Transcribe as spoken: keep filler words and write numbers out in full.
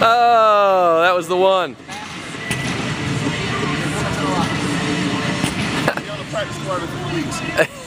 Oh, that was the one. Be on the practice squad in three weeks.